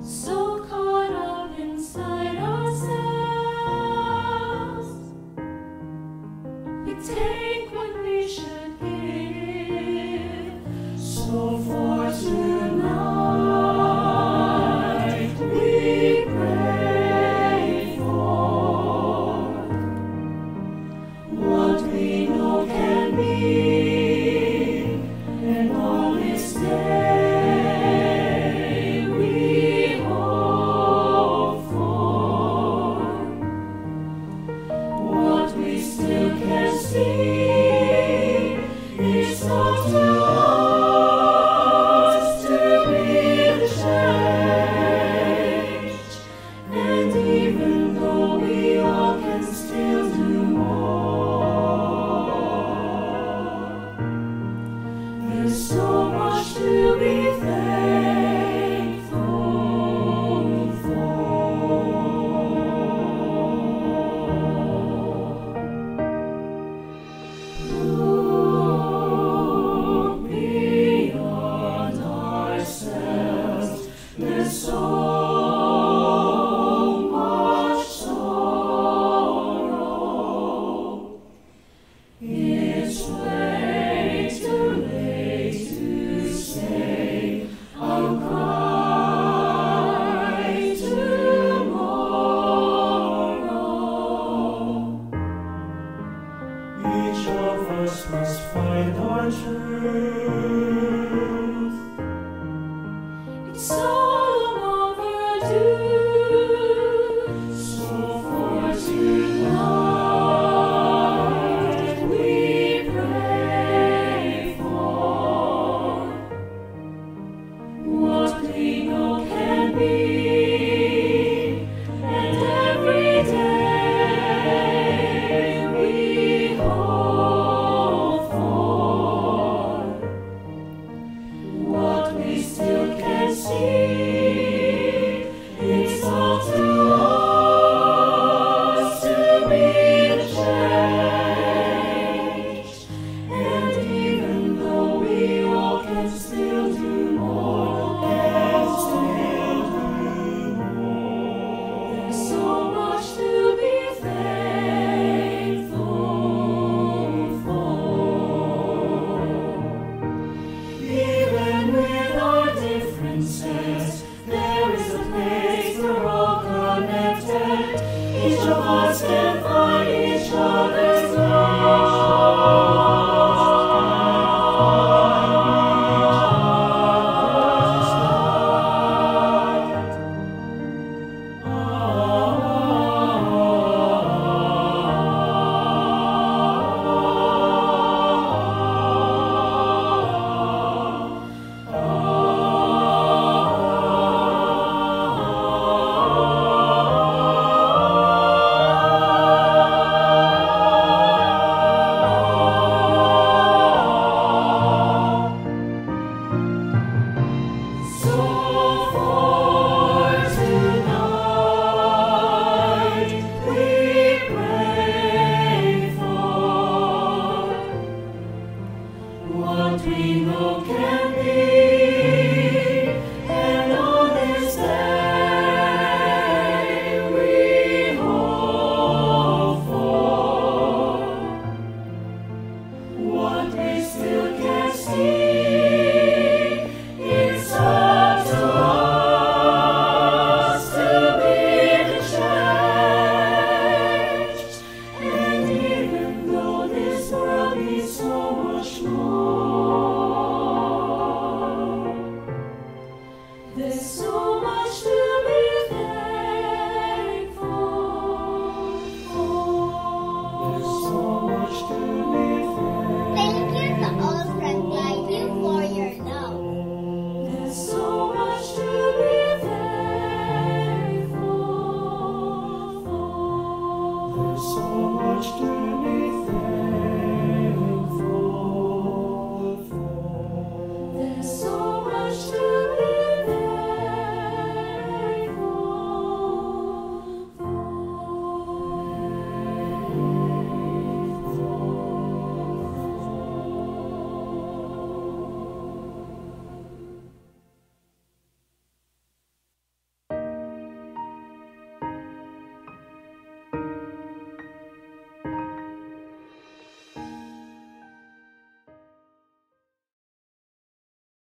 So caught up inside ourselves, we take what we should give. So for tonight we pray for what we know can be, and on this day we hope for what we still can see. It's up to us to be the change, and even though we all can still do more, there's so much to be thankful for. Look beyond ourselves, there's so much sorrow. It's way too late to say I'll cry tomorrow. Each of us must find our truth. It's so long overdue. So for tonight we pray for what we know can be, and every day we hope for what we still can see. It's up to us to be the change, and even though we all can still do more, there's so much to be thankful for. Even with our differences, there is a place we're all connected. Each of us can